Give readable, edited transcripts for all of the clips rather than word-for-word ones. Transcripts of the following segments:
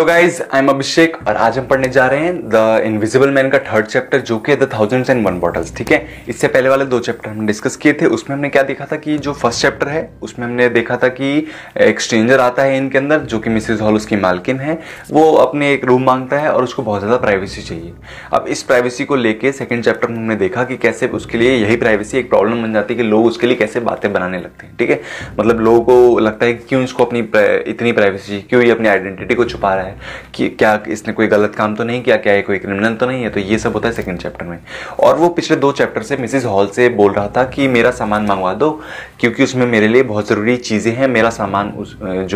तो guys I am अभिषेक और आज हम पढ़ने जा रहे हैं द इनविजिबल मैन का थर्ड चैप्टर जो कि द 1001 बॉटल्स। ठीक है, इससे पहले वाले दो चैप्टर हमने डिस्कस किए थे। उसमें हमने क्या देखा था कि जो फर्स्ट चैप्टर है उसमें हमने देखा था कि एक स्ट्रेंजर आता है इनके अंदर जो कि मिसेस हॉल उसकी मालकिन है। वो अपने एक रूम मांगता है और उसको बहुत ज़्यादा प्राइवेसी चाहिए। अब इस प्राइवेसी को लेके सेकेंड चैप्टर में हमने देखा कि कैसे उसके लिए यही प्राइवेसी एक प्रॉब्लम बन जाती है कि लोग उसके लिए कैसे बातें बनाने लगते हैं। ठीक है, मतलब लोगों को लगता है कि क्यों इसको अपनी इतनी प्राइवेसी, क्यों ये अपनी आइडेंटिटी को छुपा रहा है, कि क्या इसने कोई गलत काम तो नहीं किया, क्या ये कोई क्रिमिनल तो नहीं है। तो ये सब होता है सेकंड चैप्टर में। और वो पिछले दो चैप्टर से मिसेस हॉल से बोल रहा था कि मेरा सामान मंगवा दो क्योंकि उसमें मेरे लिए बहुत ज़रूरी चीज़ें हैं, मेरा सामान जो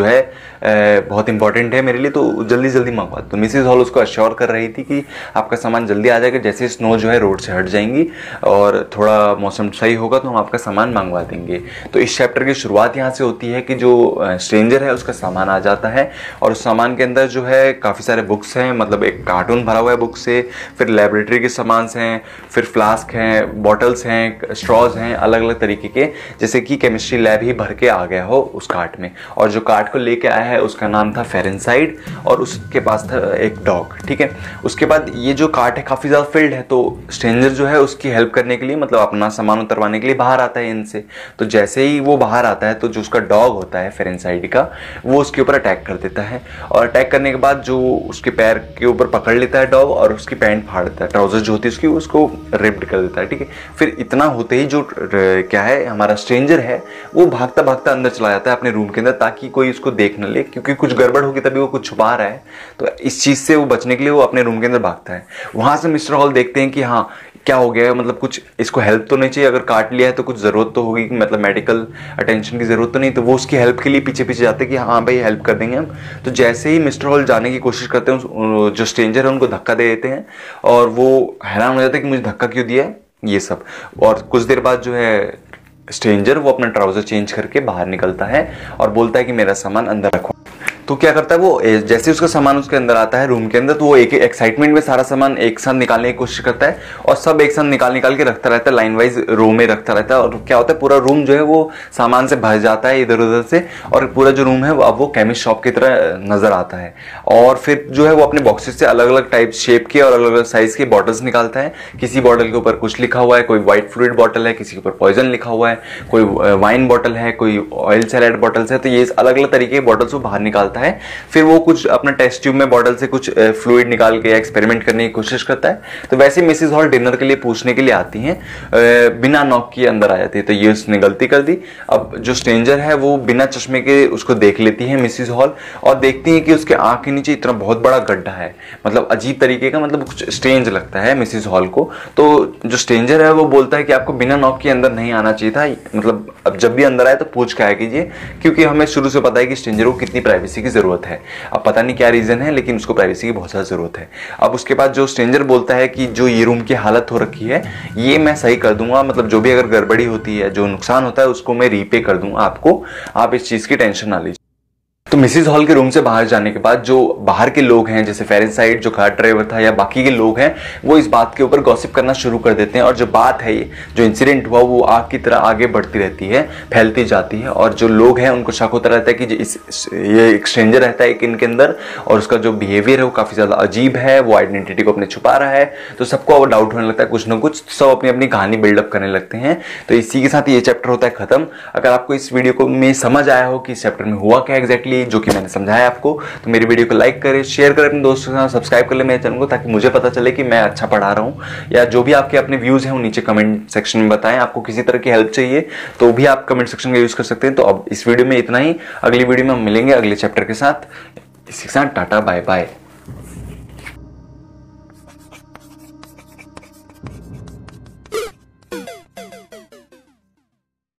है बहुत इंपॉर्टेंट है मेरे लिए, तो जल्दी जल्दी मंगवा दो। तो मिसेस हॉल उसको अश्योर कर रही थी कि आपका सामान जल्दी आ जाएगा, जैसे स्नो जो है रोड से हट जाएंगी और थोड़ा मौसम सही होगा तो हम आपका सामान मंगवा देंगे। तो इस चैप्टर की शुरुआत यहाँ से होती है कि जो स्ट्रेंजर है उसका सामान आ जाता है और उस सामान के अंदर जो है काफ़ी सारे बुक्स हैं, मतलब एक कार्टून भरा हुआ है बुक से, फिर लेबोरेटरी के सामान हैं, फिर फ्लास्क हैं, बॉटल्स हैं, स्ट्रॉज हैं, अलग अलग तरीके के, जैसे कि केमिस्ट्री लैब ही भर के आ गया हो उस कार्ट में। और जो कार्ट को लेके आया है उसका नाम था फेरेनसाइड और उसके पास था एक डॉग। ठीक है, उसके बाद ये जो कार्ट है काफ़ी ज़्यादा फील्ड है, तो स्ट्रेंजर जो है उसकी हेल्प करने के लिए, मतलब अपना सामान उतरवाने के लिए बाहर आता है इनसे। तो जैसे ही वो बाहर आता है तो जो उसका डॉग होता है फेरेनसाइड का, वो उसके ऊपर अटैक कर देता है और अटैक करने के बाद जो उसके पैर के ऊपर पकड़ लेता है डॉग और उसकी पैंट फाड़ देता है, ट्राउजर जो होती है उसकी, उसको रिप्ड कर देता है। ठीक है, फिर इतना होते ही जो क्या है हमारा स्ट्रेंजर है वो भागता भागता अंदर चला जाता है अपने रूम के अंदर ताकि कोई उसको देख न ले, क्योंकि कुछ गड़बड़ होगी तभी वो कुछ छुपा रहा है। तो इस चीज़ से वो बचने के लिए वो अपने रूम के अंदर भागता है। वहाँ से मिस्टर हॉल देखते हैं कि हाँ क्या हो गया है, मतलब कुछ इसको हेल्प तो नहीं चाहिए, अगर काट लिया है तो कुछ ज़रूरत तो होगी, मतलब मेडिकल अटेंशन की ज़रूरत तो नहीं। तो वो उसकी हेल्प के लिए पीछे पीछे जाते हैं कि हाँ भाई हेल्प कर देंगे हम। तो जैसे ही मिस्टर हॉल जाने की कोशिश करते हैं जो स्ट्रेंजर है उनको धक्का दे देते हैं और वो हैरान हो जाता है कि मुझे धक्का क्यों दिया है ये सब। और कुछ देर बाद जो है स्ट्रेंजर वो अपना ट्राउज़र चेंज करके बाहर निकलता है और बोलता है कि मेरा सामान अंदर रखो। तो क्या करता है वो, जैसे उसका सामान उसके अंदर आता है रूम के अंदर, तो वो एक एक्साइटमेंट में सारा सामान एक साथ निकालने की कोशिश करता है और सब एक साथ निकाल के रखता रहता है, लाइन वाइज रो में रखता रहता है। और क्या होता है पूरा रूम जो है वो सामान से भर जाता है इधर उधर से, और पूरा जो रूम है वो अब वो केमिस्ट शॉप की तरह नजर आता है। और फिर जो है वो अपने बॉक्सेस से अलग अलग टाइप शेप के और अलग अलग साइज के बॉटल्स निकालता है। किसी बॉटल के ऊपर कुछ लिखा हुआ है, कोई व्हाइट फ्लूइड बॉटल है, किसी के ऊपर पॉइजन लिखा हुआ है, कोई वाइन बॉटल है, कोई ऑयल सैलेड बॉटल्स है। तो ये अलग अलग तरीके के बॉटल्स वो बाहर निकालता है। फिर वो कुछ अपना टेस्ट ट्यूब में बॉटल से कुछ फ्लूइड निकाल के एक्सपेरिमेंट करने की कोशिश करता है। तो वैसे मिसेस हॉल डिनर के लिए पूछने के लिए आती हैं, बिना नॉक किए अंदर आ जाती है। तो ये उसने गलती कर दी। अब जो स्ट्रेंजर है वो बिना चश्मे के उसको देख लेती है मिसेस हॉल और देखती है कि उसके आंख के नीचे इतना बहुत बड़ा गड्ढा है, मतलब अजीब तरीके का, मतलब कुछ स्ट्रेंज लगता है मिसेस हॉल को। तो जो स्ट्रेंजर है वो बोलता है कि आपको बिना नॉक के अंदर नहीं आना चाहिए था, मतलब अब जब भी अंदर आए तो पूछ के आया कीजिए, क्योंकि हमें शुरू से पता है कि स्ट्रेंजर को कितनी प्राइवेसी की जरूरत है। अब पता नहीं क्या रीजन है लेकिन उसको प्राइवेसी की बहुत ज़्यादा जरूरत है। अब उसके बाद जो स्ट्रेंजर बोलता है कि जो ये रूम की हालत हो रखी है ये मैं सही कर दूंगा, मतलब जो भी अगर गड़बड़ी होती है, जो नुकसान होता है उसको मैं रीपे कर दूंगा आपको, आप इस चीज़ की टेंशन ना लीजिए। तो मिसेस हॉल के रूम से बाहर जाने के बाद जो बाहर के लोग हैं, जैसे फेरेनसाइड जो कार ड्राइवर था या बाकी के लोग हैं, वो इस बात के ऊपर गॉसिप करना शुरू कर देते हैं। और जो बात है, ये जो इंसिडेंट हुआ वो आग की तरह आगे बढ़ती रहती है, फैलती जाती है। और जो लोग हैं उनको शक होता रहता है कि ये एक स्ट्रेंजर रहता है एक इनके अंदर और उसका जो बिहेवियर है वो काफ़ी ज़्यादा अजीब है, वो आइडेंटिटी को अपने छुपा रहा है। तो सबको डाउट होने लगता है कुछ ना कुछ, सब अपनी अपनी कहानी बिल्डअप करने लगते हैं। तो इसी के साथ ये चैप्टर होता है खत्म। अगर आपको इस वीडियो को में समझ आया हो कि इस चैप्टर में हुआ क्या एग्जैक्टली, जो कि मैंने समझाया आपको, तो मेरी वीडियो को लाइक करें, शेयर करें अपने दोस्तों के साथ, सब्सक्राइब कर ले मेरे चैनल को, ताकि मुझे पता चले कि मैं अच्छा पढ़ा रहा हूँ। या जो भी आपके अपने व्यूज हैं वो नीचे कमेंट सेक्शन में बताएं। आपको किसी तरह की हेल्प चाहिए तो भी आप कमेंट सेक्शन का यूज कर सकते हैं। तो अब इस वीडियो में इतना ही, अगली वीडियो में हम मिलेंगे अगले चैप्टर के साथ। इसी के साथ टाटा बाय बाय।